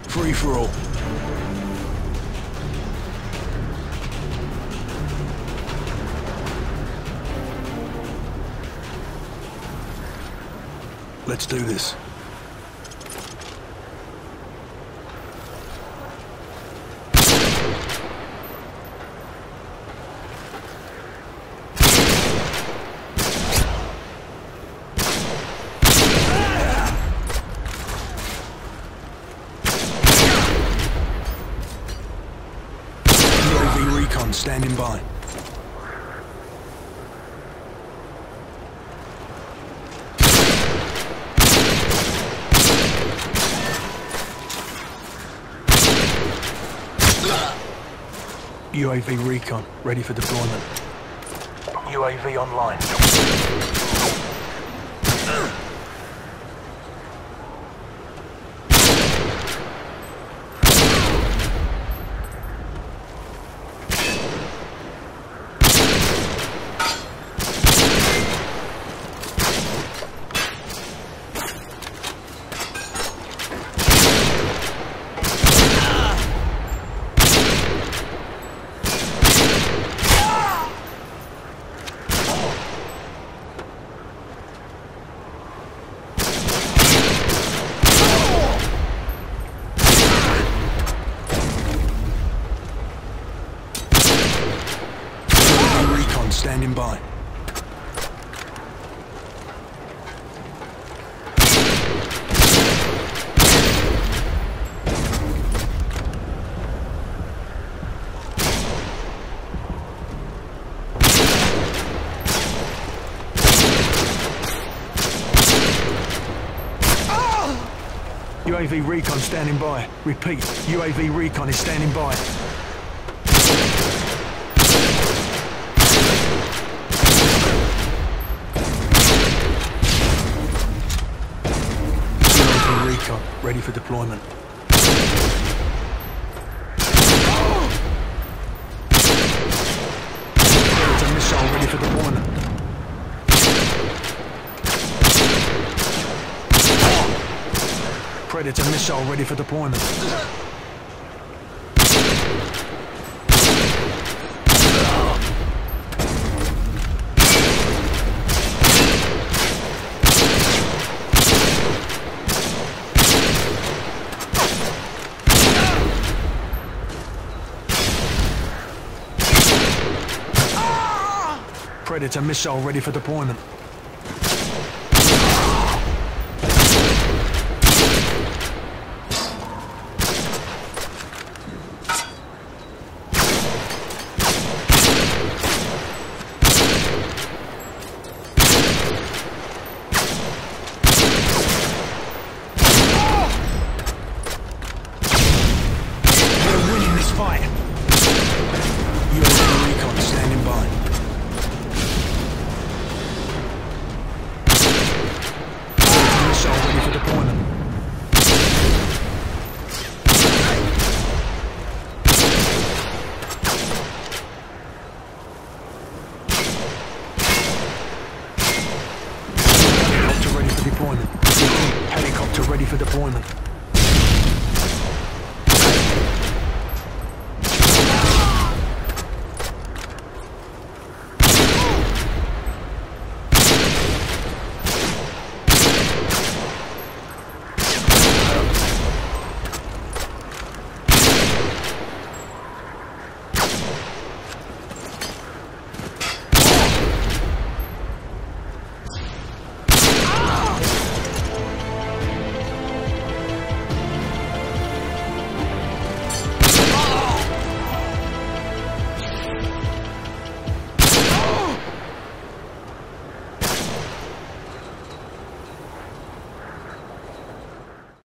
Free for all. Let's do this. UAV recon standing by. UAV recon, ready for deployment. UAV online. Standing by. UAV recon standing by. Repeat, UAV recon is standing by. Recon, ready for deployment. Predator missile ready for deployment. Predator missile ready for deployment. Predator missile ready for deployment.